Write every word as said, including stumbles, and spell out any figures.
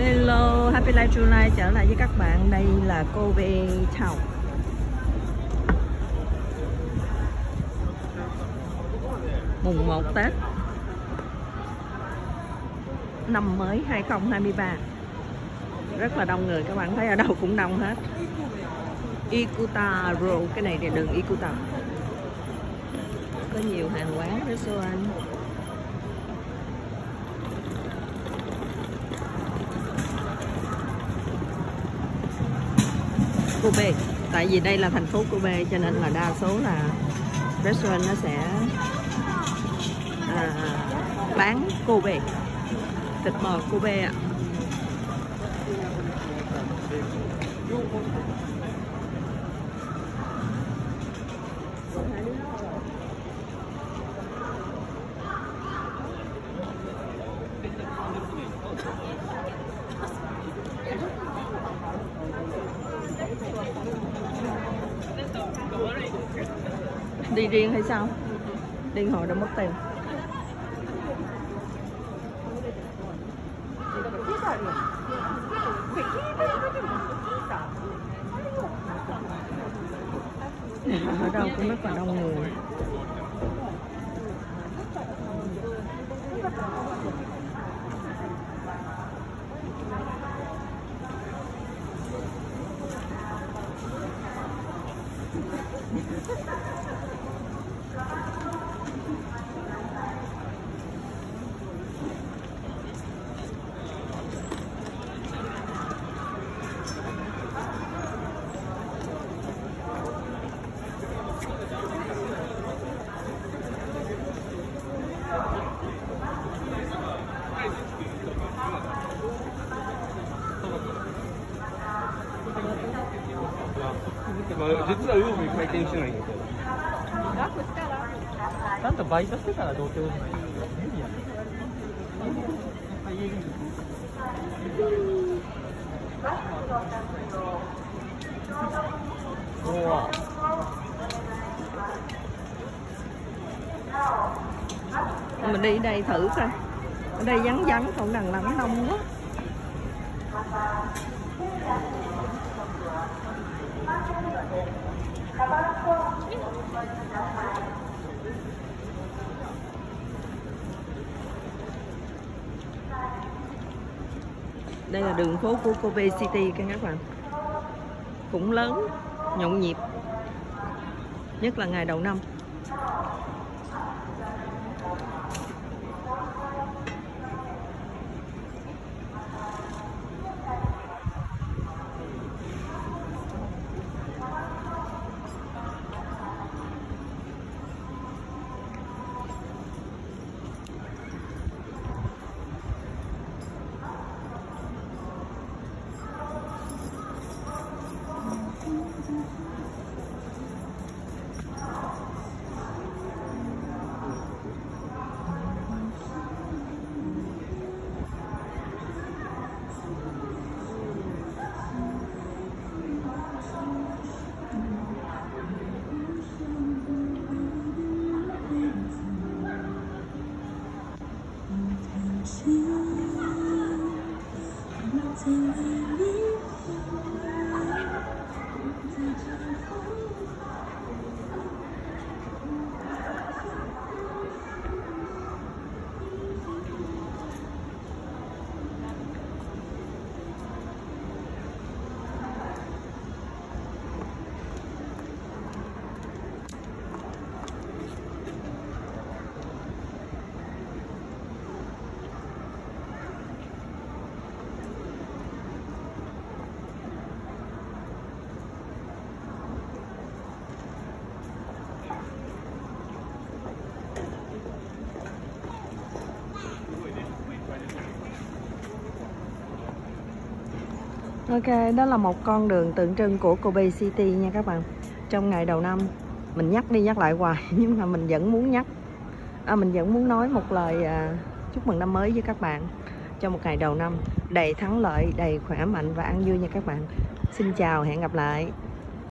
Hello, Happy Life July trở lại với các bạn. Đây là Kobe Town. Mùng một Tết năm mới hai không hai ba. Rất là đông người, các bạn thấy ở đâu cũng đông hết. Ikuta Road, cái này là đường Ikuta. Có nhiều hàng quán, restaurant. Kobe, tại vì đây là thành phố Kobe cho nên là đa số là restaurant nó sẽ à, bán Kobe, thịt bò Kobe ạ. Đi riêng hay sao? Đi hồi đâu mất tiền. Ở đâu cũng rất là đông người. 実はウーム回転してないんだけど。ちゃんとバイトしてたらどうってことない。 Mình đi đây thử coi. Ở đây vắng vắng, còn đằng nắng đông quá. Đây là đường phố của Kobe City các bạn. Cũng lớn, nhộn nhịp, nhất là ngày đầu năm. Ok, đó là một con đường tượng trưng của Kobe City nha các bạn. Trong ngày đầu năm, mình nhắc đi nhắc lại hoài nhưng mà mình vẫn muốn nhắc à, mình vẫn muốn nói một lời à, chúc mừng năm mới với các bạn cho một ngày đầu năm đầy thắng lợi, đầy khỏe mạnh và an vui nha các bạn. Xin chào, hẹn gặp lại.